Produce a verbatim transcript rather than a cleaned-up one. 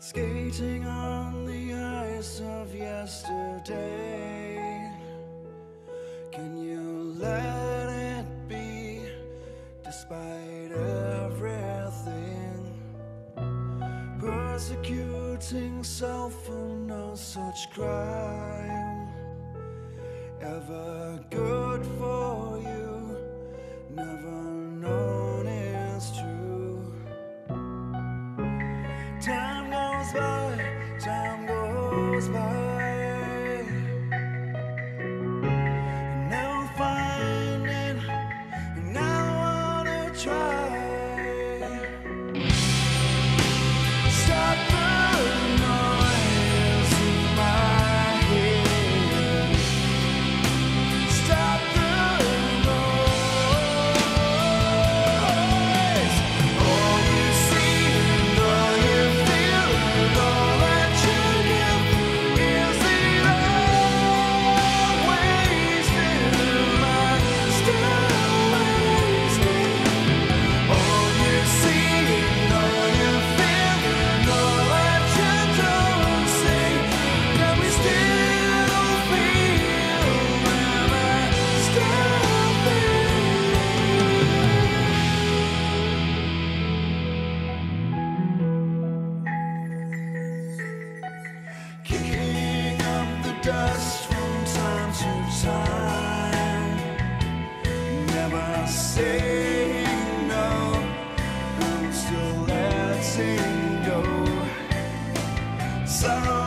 Skating on the ice of yesterday. Can you let it be, despite everything? Persecuting self for no such crime. Ever good for you, never known is true. Time goes by, time goes by, and I'll find it, and I wanna try. Stop the noise in my head. Stop the noise. All you see and all you feel and all that you give, is it all wasted? Am I still wasted? All you see and all you feel and all that you don't say, can we still feel? Am I still kicking up the dust from time to time, never saying no, I'm still letting go. Sorrow